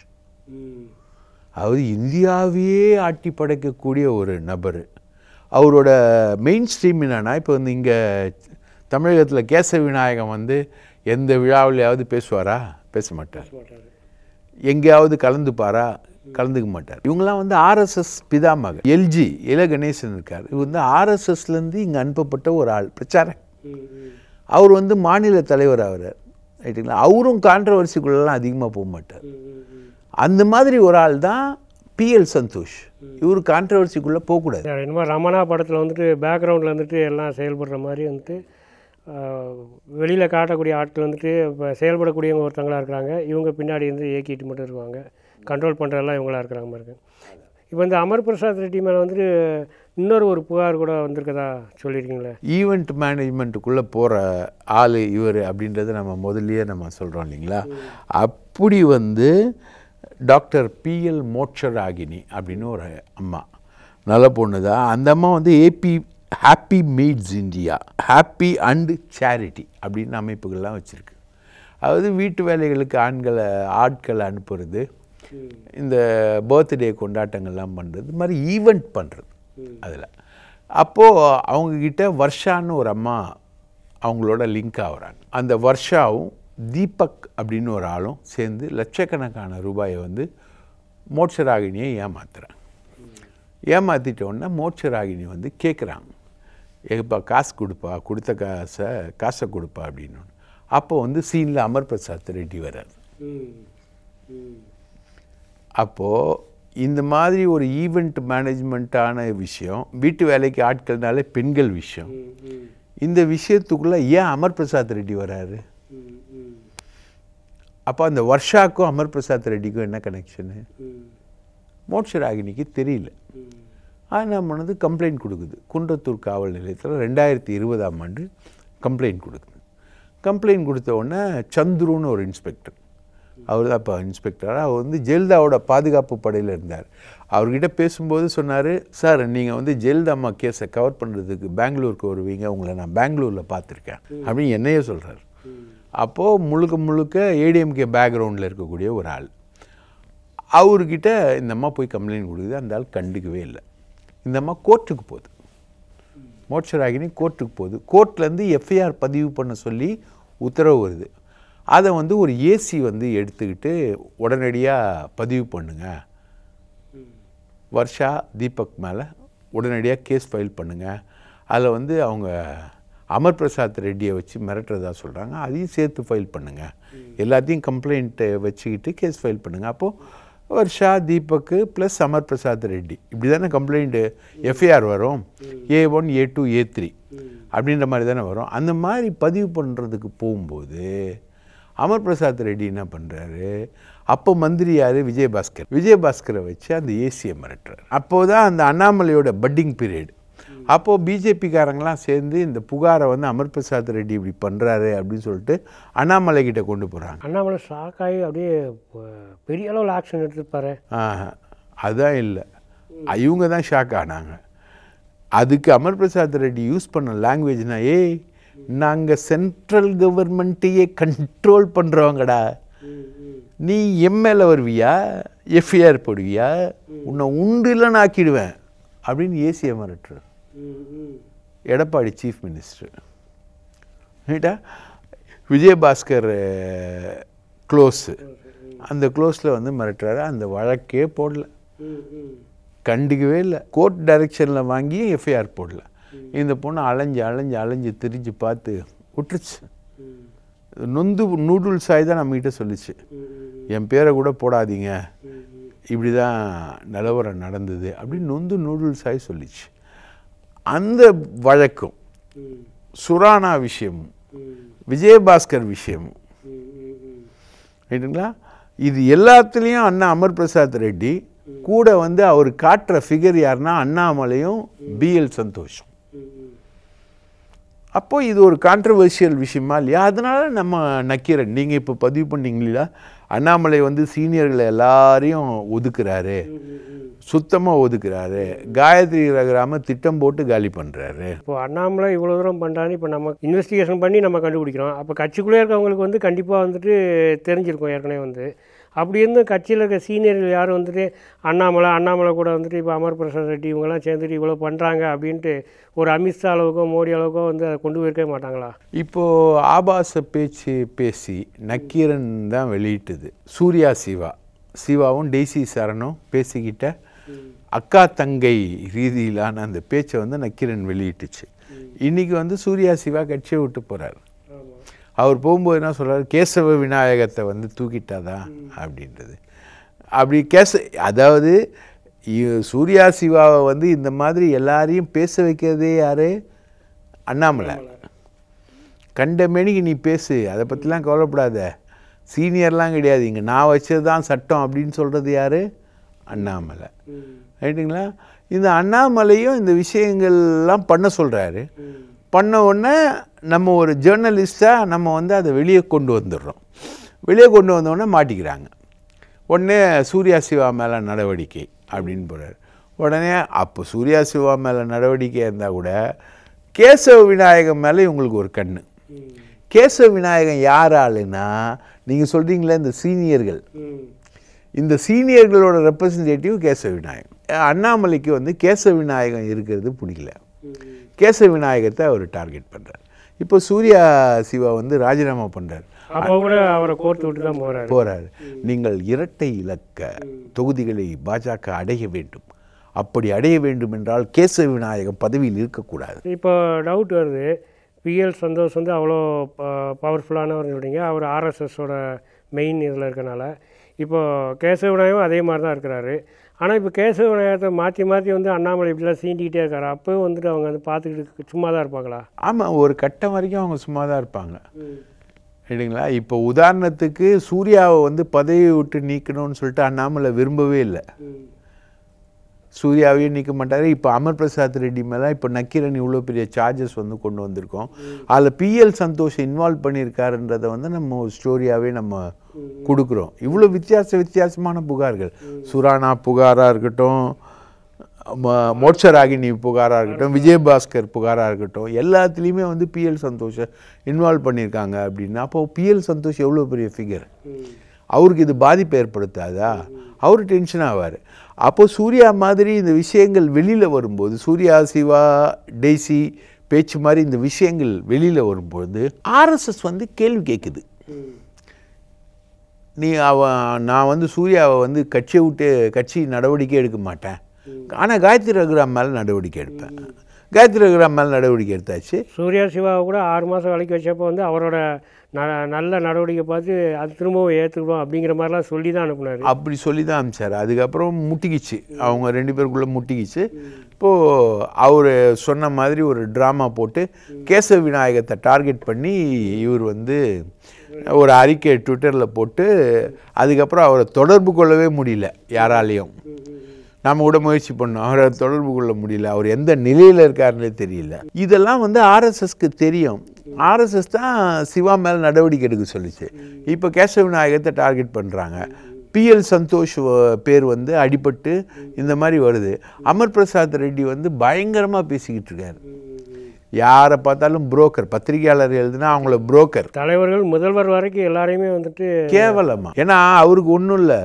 S2: அதாவது இந்தியாவையே ஆட்டி படைக்கக்கூடிய ஒரு நபர். அவரோட மெயின் ஸ்ட்ரீம் என்னன்னா, இப்போ வந்து இங்கே தமிழகத்தில் கேசவ விநாயகம் வந்து எந்த விழாவிலையாவது பேசுவாரா? பேச மாட்டார். எங்கேயாவது கலந்துப்பாரா? கலந்துக்க மாட்டார். இவங்கெல்லாம் வந்து ஆர்எஸ்எஸ் பிதாமக. எல்ஜி இல கணேசன் இருக்கார். இவர் வந்து ஆர்எஸ்எஸ்லேருந்து இங்கே அனுப்பப்பட்ட ஒரு ஆள், பிரச்சாரம். அவர் வந்து மாநில தலைவர் ஆகிறார். ரைட்டுங்களா? அவரும் கான்ட்ரவர்சிக்குள்ளெல்லாம் அதிகமாக போக மாட்டார். அந்த மாதிரி ஒரு ஆள் தான் பிஎல் சந்தோஷ். இவர் கான்ட்ரவர்சிக்குள்ளே போகக்கூடாது.
S3: என்னமோ ரமணா படத்தில் வந்துட்டு பேக்ரவுண்டில் வந்துட்டு எல்லாம் செயல்படுற மாதிரி வந்துட்டு வெளியில் காட்டக்கூடிய ஆட்கள் வந்துட்டு இப்போ செயல்படக்கூடியவங்க ஒருத்தங்களாக இருக்கிறாங்க. இவங்க பின்னாடி வந்து இயக்கிட்டு மட்டும் இருக்காங்க, கண்ட்ரோல் பண்ணுறதெல்லாம் இவங்களாக இருக்கிறாங்க மாதிரி இருக்குது. இப்போ இந்த அமர் பிரசாத் ரெட்டி மேலே வந்துட்டு இன்னொரு ஒரு புகார் கூட வந்திருக்கதா சொல்லியிருக்கீங்களே.
S2: ஈவெண்ட் மேனேஜ்மெண்ட்டுக்குள்ளே போகிற ஆள் இவர் அப்படின்றத நம்ம முதல்லையே நம்ம சொல்கிறோம் இல்லைங்களா. அப்படி வந்து டாக்டர் பிஎல் மோட்சராகினி அப்படின்னு ஒரு அம்மா, நல்ல பொண்ணு தான். அந்த அம்மா வந்து AB happy meets India, happy and charity அப்படின்னு அமைப்புகள்லாம் வச்சுருக்கு. அதாவது வீட்டு வேலைகளுக்கு ஆண்களை ஆட்களை அனுப்புறது, இந்த பர்த்டே கொண்டாட்டங்கள்லாம் பண்ணுறது, இது மாதிரி ஈவெண்ட் பண்ணுறது அதில். அப்போது அவங்கக்கிட்ட வர்ஷான்னு ஒரு அம்மா அவங்களோட லிங்க் ஆகுறாங்க. அந்த வர்ஷாவும் தீபக் அப்படின்னு ஒரு ஆளும் சேர்ந்து லட்சக்கணக்கான ரூபாயை வந்து மோட்சராகினியை ஏமாத்துறாங்க. ஏமாற்றிட்டோன்னா மோட்சராகினி வந்து கேட்குறாங்க, எப்பா காசு கொடுப்பா, கொடுத்த காசை காசை கொடுப்பா அப்படின்னு. அப்போ வந்து சீனில் அமர் பிரசாத் ரெட்டி வர்றார். அப்போது இந்த மாதிரி ஒரு ஈவெண்ட் மேனேஜ்மெண்ட்டான விஷயம், வீட்டு வேலைக்கு ஆட்கள்னாலே பெண்கள் விஷயம், இந்த விஷயத்துக்குள்ளே ஏன் அமர் பிரசாத் ரெட்டி வர்றாரு? அப்போ அந்த வர்ஷாக்கும் அமர் பிரசாத் ரெட்டிக்கும் என்ன கனெக்ஷனு? மோட்சராகினிக்கு தெரியல. என்ன பண்ணது, கம்ப்ளைண்ட் கொடுக்குது. குன்றத்தூர் காவல் நிலையத்தில் ரெண்டாயிரத்தி இருபதாம் ஆண்டு கம்ப்ளைண்ட் கொடுக்குது. கம்ப்ளைண்ட் கொடுத்த உடனே சந்துருன்னு ஒரு இன்ஸ்பெக்டர், அவர் தான் இப்போ இன்ஸ்பெக்டராக, அவர் வந்து ஜெயலலிதாவோட பாதுகாப்பு படையில் இருந்தார். அவர்கிட்ட பேசும்போது சொன்னார், சார் நீங்கள் வந்து ஜெயலலிதா அம்மா கேஸை கவர் பண்ணுறதுக்கு பெங்களூருக்கு வருவீங்க, உங்களை நான் பெங்களூரில் பார்த்துருக்கேன் அப்படின்னு என்னையே சொல்கிறார். அப்போது முழுக்க முழுக்க ஏடிஎம்கே பேக்ரவுண்டில் இருக்கக்கூடிய ஒரு ஆள். அவர்கிட்ட இந்த அம்மா போய் கம்ப்ளைண்ட் கொடுக்குது. அந்த ஆள் கண்டுக்கவே இல்லை. இந்த அம்மா கோர்ட்டுக்கு போகுது. மோட்சராகினி கோர்ட்டுக்கு போகுது. கோர்ட்லேருந்து எஃப்ஐஆர் பதிவு பண்ண சொல்லி உத்தரவு வருது. அதை வந்து ஒரு ஏசி வந்து எடுத்துக்கிட்டு உடனடியாக பதிவு பண்ணுங்க, வர்ஷா தீபக் மேலே உடனடியாக கேஸ் ஃபைல் பண்ணுங்கள். அதில் வந்து அவங்க அமர் பிரசாத் ரெட்டியை வச்சு மிரட்டுறதா சொல்கிறாங்க, அதையும் சேர்த்து ஃபைல் பண்ணுங்கள், எல்லாத்தையும் கம்ப்ளைண்ட்டை வச்சுக்கிட்டு கேஸ் ஃபைல் பண்ணுங்கள். அப்போது வர்ஷா தீபக்கு ப்ளஸ் அமர் பிரசாத் ரெட்டி இப்படி தானே கம்ப்ளைண்ட்டு எஃப்ஐஆர் வரும். A one A two A three அப்படின்ற மாதிரி தானே வரும். அந்த மாதிரி பதிவு பண்ணுறதுக்கு போகும்போது அமர் பிரசாத் ரெட்டி என்ன பண்ணுறாரு, அப்போ மந்திரி யார், விஜயபாஸ்கர். விஜயபாஸ்கரை வச்சு அந்த ஏசியை மிரட்டுறாரு. அப்போது தான் அந்த அண்ணாமலையோட பட்டிங் பீரியட். அப்போது பிஜேபிக்காரங்களாம் சேர்ந்து இந்த புகாரை வந்து அமர் பிரசாத் ரெட்டி இப்படி பண்ணுறாரு அப்படின்னு சொல்லிட்டு அண்ணாமலை கிட்ட கொண்டு போகிறாங்க.
S3: அண்ணாமலை ஷாக் ஆகி அப்படியே பெரிய அளவில் ஆக்ஷன் எடுத்துப்பாரு.
S2: ஆ அதுதான் இல்லை, இவங்க தான் ஷாக் ஆனாங்க. அதுக்கு அமர் பிரசாத் ரெட்டி யூஸ் பண்ண லாங்குவேஜ்னா, ஏய் நாங்கள் சென்ட்ரல் கவர்மெண்ட்டையே கண்ட்ரோல் பண்ணுறவங்கடா, நீ எம்எல்ஏ வருவியா, எஃப்ஐஆர் போடுவியா, உன்னை உண்டு இல்லைன்னு ஆக்கிடுவேன் அப்படின்னு ஏசியை மிரட்டுறார் எடப்பாடி சீஃப் மினிஸ்டர். ரைட்டா? விஜயபாஸ்கர் க்ளோஸு, அந்த க்ளோஸில் வந்து மிரட்டுறாரு. அந்த வழக்கே போடல, கண்டுக்கவே இல்லை. கோர்ட் டைரக்ஷனில் வாங்கி எஃப்ஐஆர் போடல. இந்த பொண்ணு அலைஞ்சு அலைஞ்சு அலைஞ்சு திரிஞ்சு பார்த்து விட்டுருச்சு. நொந்து நூடுல்ஸ் ஆகி தான் நம்மகிட்ட சொல்லிச்சு, என் பேரை கூட போடாதீங்க, இப்படி தான் நிலவரம் நடந்தது அப்படின்னு நொந்து நூடுல்ஸ் ஆகி சொல்லிச்சு. அந்த வழக்கும் சுரானா விஷயமும் விஜயபாஸ்கர் விஷயமும் ரைட்டுங்களா, இது எல்லாத்துலேயும் அண்ணா அமர் பிரசாத் ரெட்டி கூட வந்து அவர் காட்டுற ஃபிகர் யாருன்னா அண்ணாமலையும் பிஎல் சந்தோஷம். அப்போது இது ஒரு கான்ட்ரவர்ஷியல் விஷயமா இல்லையா? அதனால நம்ம நக்கீரன் நீங்கள் இப்போ பதிவு பண்ணிங்களா, அண்ணாமலை வந்து சீனியர்களை எல்லாரையும் ஒதுக்குறாரு, சுத்தமாக ஒதுக்குறாரு, காயத்ரி ரகுராம திட்டம் போட்டு காலி பண்ணுறாரு.
S3: இப்போ அண்ணாமலை இவ்வளோ தூரம் பண்ணுறாரு, இப்போ நம்ம இன்வெஸ்டிகேஷன் பண்ணி நம்ம கண்டுபிடிக்கிறோம். அப்போ கட்சிக்குள்ளே இருக்கவங்களுக்கு வந்து கண்டிப்பாக வந்துட்டு தெரிஞ்சிருக்கும் ஏற்கனவே வந்து. அப்படி இருந்து கட்சியில் இருக்க சீனியர்கள் யாரும் வந்துட்டு அண்ணாமலை அண்ணாமலை கூட வந்துட்டு இப்போ அமர் பிரசாத் ரெட்டி இவங்கெல்லாம் சேர்ந்துட்டு இவ்வளோ பண்ணுறாங்க அப்படின்ட்டு ஒரு அமித்ஷா அளவுக்கோ மோடி அளவுக்கோ வந்து அதை கொண்டு போயிருக்கவே மாட்டாங்களா?
S2: இப்போது ஆபாச பேச்சு பேசி நக்கீரன் தான் வெளியிட்டது. சூர்யா சிவா சிவாவும் டெய்சி சரணும் பேசிக்கிட்ட அக்கா தங்கை ரீதியிலான அந்த பேச்சை வந்து நக்கீரன் வெளியிட்டுச்சு. இன்றைக்கி வந்து சூர்யா சிவா கட்சியை விட்டு போகிறார். அவர் போகும்போது என்ன சொல்கிறார், கேசவ விநாயகத்தை வந்து தூக்கிட்டாதான் அப்படின்றது. அப்படி கேச அதாவது சூர்யா சிவாவை வந்து இந்த மாதிரி எல்லாரையும் பேச வைக்கிறதே யார், அண்ணாமலை. கண்டமேனிக்கு நீ பேசு, அதை பற்றிலாம் கவலைப்படாத, சீனியர்லாம் கிடையாது, இங்கே நான் வச்சது தான் சட்டம் அப்படின்னு சொல்கிறது யார், அண்ணாமலை. ரைட்டுங்களா? இந்த அண்ணாமலையும் இந்த விஷயங்கள்லாம் பண்ண சொல்கிறாரு. பண்ண உடனே நம்ம ஒரு ஜேர்னலிஸ்டாக நம்ம வந்து அதை வெளியே கொண்டு வந்துடுறோம். வெளியே கொண்டு வந்தோடனே மாட்டிக்கிறாங்க. உடனே சூர்யா சிவா மேலே நடவடிக்கை அப்படின்னு போகிறார். உடனே அப்போ சூர்யா சிவா மேலே நடவடிக்கை இருந்தால் கூட கேசவ விநாயகம் மேலே இவங்களுக்கு ஒரு கண்ணு. கேசவ விநாயகம் யார் ஆளுன்னா, நீங்கள் சொல்கிறீங்களே இந்த சீனியர்கள், இந்த சீனியர்களோட ரெப்ரசன்டேட்டிவ் கேசவ விநாயகம். அண்ணாமலைக்கு வந்து கேசவ விநாயகம் இருக்கிறது பிடிக்கல, கேசவ விநாயகத்தை அவர் டார்கெட் பண்ணுறார். இப்போ சூர்யா சிவா வந்து ராஜினாமா பண்ணுறார்.
S3: அப்போ கூட அவரை கோர்த்து விட்டு தான் போகிறார்
S2: போகிறார் நீங்கள் இரட்டை இலக்க தொகுதிகளை பாஜக அடைய வேண்டும், அப்படி அடைய வேண்டும் என்றால் கேசவ விநாயகம் பதவியில் இருக்கக்கூடாது.
S3: இப்போ டவுட் வருது, பிஎல் சந்தோஷ் வந்து அவ்வளோ பவர்ஃபுல்லானவர் சொல்கிறீங்க, அவர் ஆர்எஸ்எஸோட மெயின் இதில் இருக்கனால. இப்போ கேசவ விநாயகம் அதே மாதிரி தான் இருக்கிறாரு. ஆனால் இப்போ கேசவ விநாயகத்தை மாற்றி மாற்றி வந்து அண்ணாமலை இப்படிலாம் சீண்டிகிட்டே இருக்காரு. அப்போவும் வந்துட்டு அவங்க வந்து பார்த்துக்கிட்டு சும்மா தான் இருப்பாங்களா?
S2: ஆமாம், ஒரு கட்டம் வரைக்கும் அவங்க சும்மா தான் இருப்பாங்க. இல்லைங்களா? இப்போ உதாரணத்துக்கு சூர்யாவை வந்து பதவி விட்டு நீக்கணும்னு சொல்லிட்டு அண்ணாமலை விரும்பவே இல்லை, சூர்யாவையும் நீக்க மாட்டார். இப்போ அமர் பிரசாத் ரெட்டி மேலே இப்போ நக்கீரன் இவ்வளோ பெரிய சார்ஜஸ் வந்து கொண்டு வந்திருக்கோம். அதில் பிஎல் சந்தோஷ் இன்வால்வ் பண்ணியிருக்காருன்றதை வந்து நம்ம ஒரு ஸ்டோரியாகவே நம்ம கொடுக்குறோம். இவ்வளோ வித்தியாச வித்தியாசமான புகார்கள், சுரானா புகாராக இருக்கட்டும், மோட்சராகினி புகாராக இருக்கட்டும், விஜயபாஸ்கர் புகாராக இருக்கட்டும், எல்லாத்துலேயுமே வந்து பிஎல் சந்தோஷை இன்வால்வ் பண்ணியிருக்காங்க. அப்படின்னா அப்போது பிஎல் சந்தோஷ் எவ்வளோ பெரிய ஃபிகர், அவருக்கு இது பாதிப்பு ஏற்படுத்தாதா? அவர் டென்ஷன் ஆவார். அப்போ சூர்யா மாதிரி இந்த விஷயங்கள் வெளியில் வரும்போது, சூர்யா சிவா டெய்ஸி பேச்சு மாதிரி இந்த விஷயங்கள் வெளியில் வரும்போது ஆர்எஸ்எஸ் வந்து கேள்வி கேட்குது. நீ அவ நான் வந்து சூர்யாவை வந்து கட்சியை விட்டு கட்சி நடவடிக்கை எடுக்க மாட்டேன், ஆனால் காயத்ரி ரகுராம் மேலே நடவடிக்கை எடுப்பேன். காயத்ரி ரகுராம் மேலே நடவடிக்கை எடுத்தாச்சு.
S3: சூர்யா சிவாவை கூட ஆறு மாதம் வேலைக்கு வச்சப்போ வந்து அவரோட ந நல்ல நடவடிக்கை பார்த்து அது திரும்பவும் ஏற்றுக்குவோம் அப்படிங்கிற மாதிரிலாம் சொல்லி தான் அனுப்புனார்.
S2: அப்படி சொல்லி தான் அனுப்பிச்சார். அதுக்கப்புறம் முட்டிக்கிச்சு, அவங்க ரெண்டு பேருக்குள்ளே முட்டிக்கிச்சு. இப்போது அவர் சொன்ன மாதிரி ஒரு ட்ராமா போட்டு கேசவ விநாயகத்தை டார்கெட் பண்ணி இவர் வந்து ஒரு அறிக்கை ட்விட்டரில் போட்டு அதுக்கப்புறம் அவரை தொடர்பு கொள்ளவே முடியல யாராலையும். நாம் கூட முயற்சி பண்ணோம், அவரை தொடர்பு கொள்ள முடியல, அவர் எந்த நிலையில் இருக்காருன்னே தெரியல. இதெல்லாம் வந்து ஆர்எஸ்எஸ்க்கு தெரியும். ஆர்எஸ்எஸ் தான் சிவா மேலே நடவடிக்கை எடுக்க சொல்லிச்சு. இப்போ கேசவ விநாயகத்தை டார்கெட் பண்ணுறாங்க. பிஎல் சந்தோஷ் பேர் வந்து அடிபட்டு இந்த மாதிரி வருது. அமர் பிரசாத் ரெட்டி வந்து பயங்கரமாக பேசிக்கிட்டு இருக்காரு. யாரை பார்த்தாலும் புரோக்கர், பத்திரிகையாளர் எழுதுனா அவங்கள புரோக்கர்,
S3: தலைவர்கள் முதல்வர் வரைக்கும் எல்லாரையுமே வந்துட்டு
S2: கேவலமா. ஏன்னா அவருக்கு ஒன்றும் இல்லை,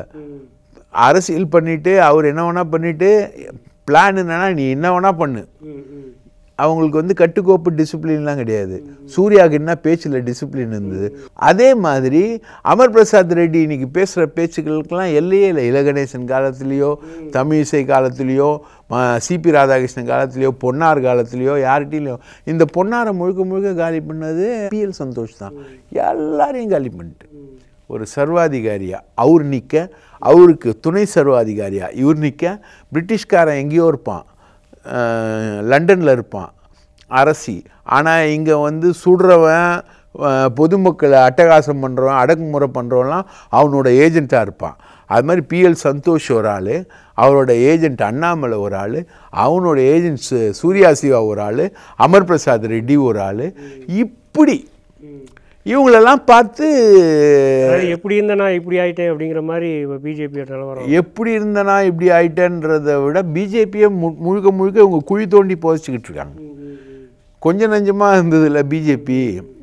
S2: அரசியல் பண்ணிட்டு அவர் என்ன வேணா பண்ணிட்டு பிளான் என்னன்னா நீ என்ன வேணா பண்ணு. அவங்களுக்கு வந்து கட்டுக்கோப்பு டிசிப்ளின்லாம் கிடையாது. சூர்யாவுக்கு என்ன பேச்சில் டிசிப்ளின் இருந்தது. அதே மாதிரி அமர் பிரசாத் ரெட்டி இன்னைக்கு பேசுகிற பேச்சுக்களுக்கெல்லாம் எல்லையே இல்லை. இலகணேசன் காலத்துலேயோ, தமிழிசை காலத்துலேயோ, சிபி ராதாகிருஷ்ணன் காலத்துலேயோ, பொன்னார் காலத்துலேயோ, யார்கிட்டையிலையோ இந்த பொன்னாரை முழுக்க முழுக்க காலி பண்ணது பிஎல் சந்தோஷ் தான். எல்லாரையும் காலி பண்ணிட்டு ஒரு சர்வாதிகாரியா அவர் நிற்க, அவருக்கு துணை சர்வாதிகாரியா இவர் நிற்க, பிரிட்டிஷ்காரன் எங்கேயோ இருப்பான், லண்டனில் இருப்பான் அரசி, ஆனால் இங்கே வந்து சுடுறவன், பொதுமக்களை அட்டகாசம் பண்ணுறவன், அடக்குமுறை பண்ணுறவன்லாம் அவனோட ஏஜெண்ட்டாக இருப்பான். அது மாதிரி பிஎல் சந்தோஷ் ஒரு ஆள், அவரோட ஏஜெண்ட் அண்ணாமலை ஒரு ஆள், அவனோட ஏஜெண்ட் சூர்யா சிவா ஒரு ஆள், அமர் பிரசாத் ரெட்டி ஒரு ஆள். இப்படி இவங்களெல்லாம் பார்த்து
S3: எப்படி இருந்தனா இப்படி ஆயிட்டேன் அப்படிங்கிற மாதிரி பிஜேபி நிலவரம்.
S2: எப்படி இருந்தனா இப்படி ஆயிட்டேன்றதை விட பிஜேபியை முழுக்க முழுக்க இவங்க குழி தோண்டி புதைச்சிக்கிட்டு இருக்காங்க. கொஞ்சம் நஞ்சமாக இருந்ததில்ல பிஜேபி,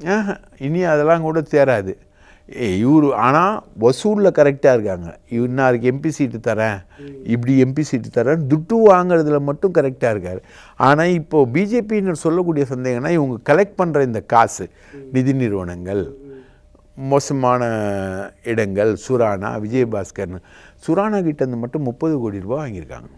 S2: இனி அதெல்லாம் கூட தேராது. இவர் ஆனால் வசூலில் கரெக்டாக இருக்காங்க. இன்னாருக்கு எம்பி சீட்டு தரேன், இப்படி எம்பி சீட்டு தரேன், துட்டு வாங்குறதுல மட்டும் கரெக்டாக இருக்கார். ஆனால் இப்போது பிஜேபின்னு சொல்லக்கூடிய சந்தேகம்னா இவங்க கலெக்ட் பண்ணுற இந்த காசு, நிதி நிறுவனங்கள், மோசமான இடங்கள், சுரானா, விஜயபாஸ்கர்னு, சுரானா கிட்டேருந்து மட்டும் முப்பது கோடி ரூபா வாங்கியிருக்காங்க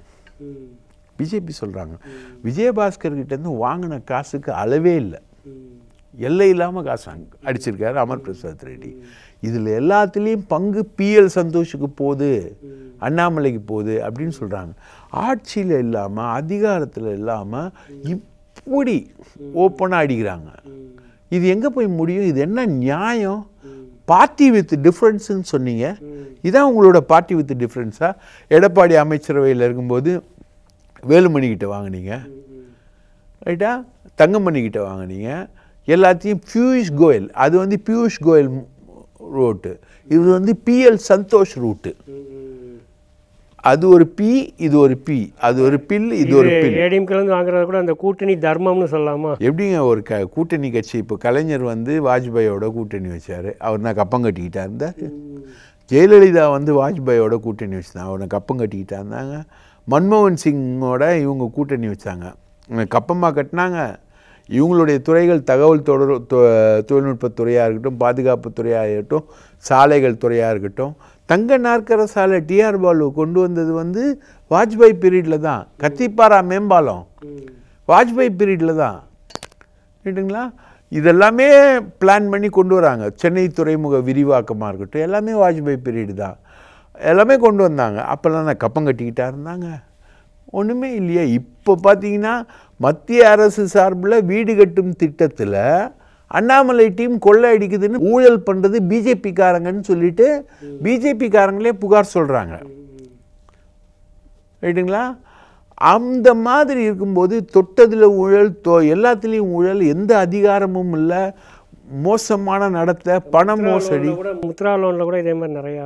S2: பிஜேபி சொல்கிறாங்க. விஜயபாஸ்கர் கிட்டேருந்து வாங்கின காசுக்கு அளவே இல்லை, எல்லை இல்லாமல் காசு அடிச்சிருக்காரு அமர் பிரசாத் ரெட்டி. இதில் எல்லாத்துலேயும் பங்கு பிஎல் சந்தோஷுக்கு போகுது, அண்ணாமலைக்கு போகுது அப்படின்னு சொல்கிறாங்க. ஆட்சியில் இல்லாமல், அதிகாரத்தில் இல்லாமல் இப்படி ஓப்பனாக அடிக்கிறாங்க. இது எங்கே போய் முடியும்? இது என்ன நியாயம்? பார்ட்டி வித் டிஃப்ரென்ஸுன்னு சொன்னீங்க, இதான் உங்களோட பார்ட்டி வித் டிஃப்ரென்ஸா? எடப்பாடி அமைச்சரவையில் இருக்கும்போது வேலுமணிக்கிட்ட வாங்கினீங்க, ரைட்டா, தங்கமணிக்கிட்ட வாங்கினீங்க, எல்லாத்தையும் பியூஷ் கோயல், அது வந்து பியூஷ் கோயல் ரூட்டு, இது வந்து பிஎல் சந்தோஷ் ரூட்டு. அது ஒரு பி, இது ஒரு பி, அது ஒரு பில், இது ஒரு பில்.
S3: ஏடிஎம் கலந்து வாங்குறது கூட அந்த கூட்டணி தர்மம்னு சொல்லலாமா?
S2: எப்படிங்க ஒரு க கூட்டணி கட்சி? இப்போ கலைஞர் வந்து வாஜ்பாயோட கூட்டணி வச்சார், அவர் நான் கப்பம் கட்டிக்கிட்டா இருந்தார். ஜெயலலிதா வந்து வாஜ்பாயோட கூட்டணி வச்சுதான், அவனை கப்பம் கட்டிக்கிட்டா இருந்தாங்க. மன்மோகன் சிங்கோட இவங்க கூட்டணி வச்சாங்க, கப்பமாக கட்டினாங்க. இவங்களுடைய துறைகள் தகவல் தொடர் தொழில்நுட்பத்துறையாக இருக்கட்டும், பாதுகாப்பு துறையாக இருக்கட்டும், சாலைகள் துறையாக இருக்கட்டும். தங்க நாற்கர சாலை டிஆர் பாலு கொண்டு வந்தது வந்து வாஜ்பாய் பீரியடில் தான். கத்திப்பாரா மேம்பாலம் வாஜ்பாய் பீரியடில் தான், ரைட்டுங்களா? இதெல்லாமே பிளான் பண்ணி கொண்டு வராங்க. சென்னை துறைமுக விரிவாக்கமாக இருக்கட்டும், எல்லாமே வாஜ்பாய் பீரியடு தான், எல்லாமே கொண்டு வந்தாங்க. அப்போல்லாம் நான் கப்பம் கட்டிக்கிட்டா இருந்தாங்க, ஒன்றுமே இல்லையா? இப்போ பார்த்தீங்கன்னா மத்திய அரசு சார்பில் வீடு கட்டும் திட்டத்தில் அண்ணாமலை டீம் கொள்ளை அடிக்குதுன்னு ஊழல் பண்ணுறது பிஜேபிக்காரங்கன்னு சொல்லிட்டு பிஜேபிக்காரங்களே புகார் சொல்கிறாங்க, ரைட்டுங்களா? அந்த மாதிரி இருக்கும்போது தொட்டதில் ஊழல், தொ எல்லாத்துலேயும் ஊழல், எந்த அதிகாரமும் இல்லை, மோசமான நடத்தை, பண மோசடி.
S3: முத்ரா லோனில் கூட இதே மாதிரி நிறையா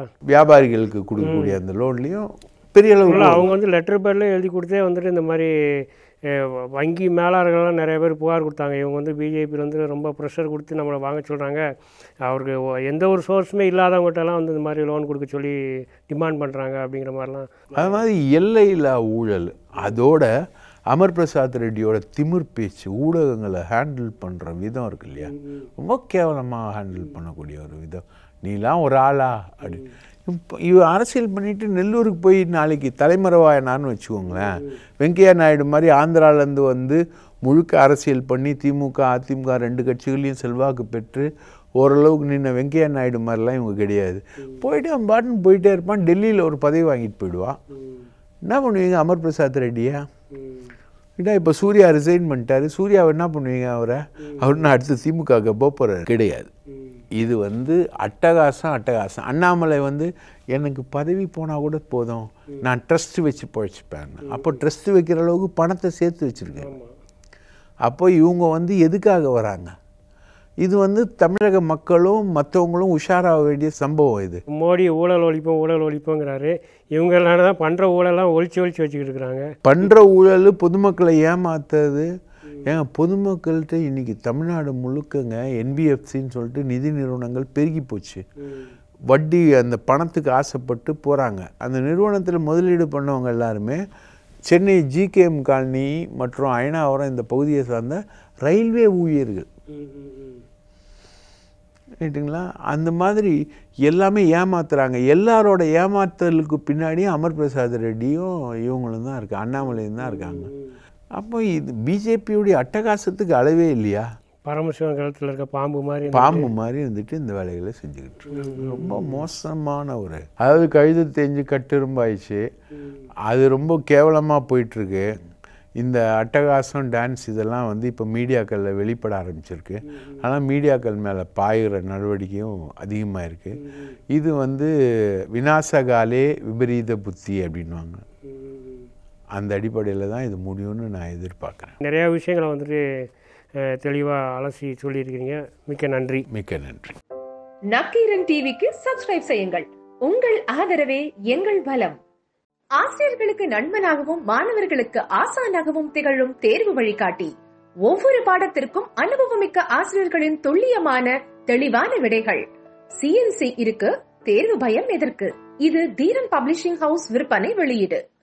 S2: வியாபாரிகளுக்கு கொடுக்கக்கூடிய அந்த லோன்லேயும் பெரிய அளவில்
S3: அவங்க வந்து லெட்டர் பேரில் எழுதி கொடுத்தே வந்துட்டு இந்த மாதிரி வங்கி மேலாளர்கள்லாம் நிறைய பேர் புகார் கொடுத்தாங்க. இவங்க வந்து பிஜேபியில் வந்து ரொம்ப ப்ரெஷர் கொடுத்து நம்மளை வாங்க சொல்கிறாங்க, அவருக்கு எந்த ஒரு சோர்ஸுமே இல்லாதவங்ககிட்டலாம் வந்து இந்த மாதிரி லோன் கொடுக்க சொல்லி டிமாண்ட் பண்ணுறாங்க அப்படிங்கிற மாதிரிலாம்.
S2: அது மாதிரி எல்லையில்லா ஊழல், அதோட அமர் பிரசாத் ரெட்டியோட திமிர் பேச்சு, ஊடகங்களை ஹேண்டில் பண்ணுற விதம் இருக்கு இல்லையா, ரொம்ப கேவலமாக ஹேண்டில் பண்ணக்கூடிய ஒரு விதம். நீலாம் ஒரு ஆளா அப்படி இப்போ இவ அரசியல் பண்ணிட்டு நெல்லூருக்கு போய் நாளைக்கு தலைமறைவாயினான்னு வச்சுக்கோங்களேன். வெங்கையா நாயுடு மாதிரி ஆந்திராவிலேருந்து வந்து முழுக்க அரசியல் பண்ணி திமுக அதிமுக ரெண்டு கட்சிகளையும் செல்வாக்கு பெற்று ஓரளவுக்கு நின்ன வெங்கையா நாயுடு மாதிரிலாம் இவங்க கிடையாது. போயிட்டு அவன் பாட்டுன்னு போயிட்டே இருப்பான், டெல்லியில் ஒரு பதவி வாங்கிட்டு போயிடுவான். என்ன பண்ணுவீங்க அமர் பிரசாத் ரெட்டியா? இதா இப்போ சூர்யா ரிசைன் பண்ணிட்டாரு, சூர்யாவை என்ன பண்ணுவீங்க? அவரை அவருன்னு அடுத்து திமுக போகிறாரு கிடையாது. இது வந்து அட்டகாசம் அட்டகாசம். அண்ணாமலை வந்து எனக்கு பதவி போனால் கூட போதும், நான் ட்ரஸ்ட் வச்சு பழச்சிப்பேன். அப்போ ட்ரஸ்ட் வைக்கிற அளவுக்கு பணத்தை சேர்த்து வச்சுருக்கேன். அப்போ இவங்க வந்து எதுக்காக வராங்க? இது வந்து தமிழக மக்களும் மற்றவங்களும் உஷாராக வேண்டிய சம்பவம். இது
S3: மோடி ஊழல் ஒழிப்போம் ஊழல் ஒழிப்போங்கிறாரு, இவங்க எல்லாம் தான் பண்ணுற ஊழலாம் ஒழிச்சு ஒழிச்சு வச்சுக்கிட்டு இருக்கிறாங்க.
S2: பண்ணுற ஊழல் பொதுமக்களை ஏமாத்துறது. ஏங்க பொதுமக்கள்கிட்ட இன்றைக்கி தமிழ்நாடு முழுக்கங்க என்பிஎஃப்சின்னு சொல்லிட்டு நிதி நிறுவனங்கள் பெருகி போச்சு. வட்டி அந்த பணத்துக்கு ஆசைப்பட்டு போகிறாங்க. அந்த நிறுவனத்தில் முதலீடு பண்ணவங்க எல்லாருமே சென்னை ஜிகேஎம் காலனி மற்றும் அயனாவரம் இந்த பகுதியை சார்ந்த ரயில்வே ஊழியர்கள் ரைட்டுங்களா. அந்த மாதிரி எல்லாமே ஏமாத்துறாங்க. எல்லாரோட ஏமாத்தலுக்கு பின்னாடியும் அமர் பிரசாத் ரெட்டியும் இவங்களும் தான் இருக்காங்க, அண்ணாமலையும் தான் இருக்காங்க. அப்போ இது பிஜேபியுடைய அட்டகாசத்துக்கு அளவே இல்லையா?
S3: பரமசிவன் காலத்தில் இருக்க பாம்பு மாதிரி
S2: பாம்பு மாதிரி இருந்துட்டு இந்த வேலைகளை செஞ்சுக்கிட்டு இருக்கு. ரொம்ப மோசமான ஒரு, அதாவது கழுது தெரிஞ்சு கட்டுரும்பாயிடுச்சு. அது ரொம்ப கேவலமாக போயிட்டுருக்கு. இந்த அட்டகாசம் டான்ஸ் இதெல்லாம் வந்து இப்போ மீடியாக்களில் வெளிப்பட ஆரம்பிச்சிருக்கு. ஆனால் மீடியாக்கள் மேலே பாய்கிற நடவடிக்கையும் அதிகமாக இருக்குது. இது வந்து விநாசகாலே விபரீத புத்தி அப்படின்வாங்க. அந்த அடிப்படையில் தான் இது முடியும்னு நான் எதிர்பார்க்குறேன்.
S3: நிறையா விஷயங்களை வந்துட்டு தெளிவாக அலசி சொல்லியிருக்கிறீங்க. மிக்க நன்றி.
S2: மிக்க நன்றி.
S4: நக்கீரன் டிவிக்கு சப்ஸ்கிரைப் செய்யுங்கள். உங்கள் ஆதரவே எங்கள் பலம். ஆசிரியர்களுக்கு நண்பனாகவும் மாணவர்களுக்கு ஆசானாகவும் திகழும் தேர்வு வழிகாட்டி. ஒவ்வொரு பாடத்திற்கும் அனுபவமிக்க ஆசிரியர்களின் துல்லியமான தெளிவான விடைகள். சிஎன்சி இருக்கு, தேர்வு பயம் எதற்கு? இது தீரன் பப்ளிஷிங் ஹவுஸ் விற்பனை வெளியீடு.